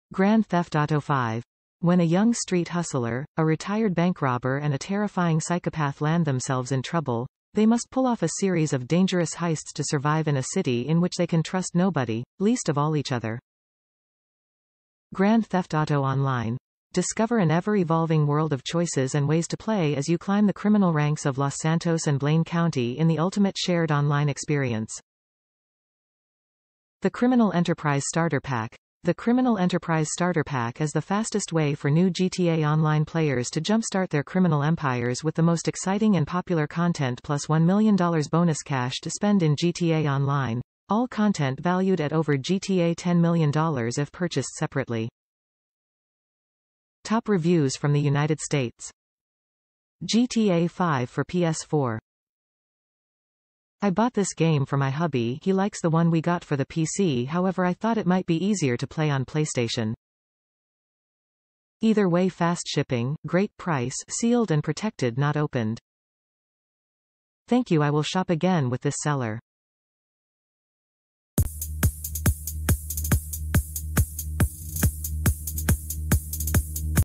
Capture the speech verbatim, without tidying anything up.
Grand Theft Auto five. When a young street hustler, a retired bank robber and a terrifying psychopath land themselves in trouble, they must pull off a series of dangerous heists to survive in a city in which they can trust nobody, least of all each other. Grand Theft Auto Online. Discover an ever-evolving world of choices and ways to play as you climb the criminal ranks of Los Santos and Blaine County in the ultimate shared online experience. The Criminal Enterprise Starter Pack. The Criminal Enterprise Starter Pack is the fastest way for new G T A Online players to jumpstart their criminal empires with the most exciting and popular content plus one million dollars bonus cash to spend in G T A Online, all content valued at over G T A ten million dollars if purchased separately. Top reviews from the United States. G T A five for P S four. I bought this game for my hubby, he likes the one we got for the P C, however I thought it might be easier to play on PlayStation. Either way, fast shipping, great price, sealed and protected, not opened. Thank you, I will shop again with this seller.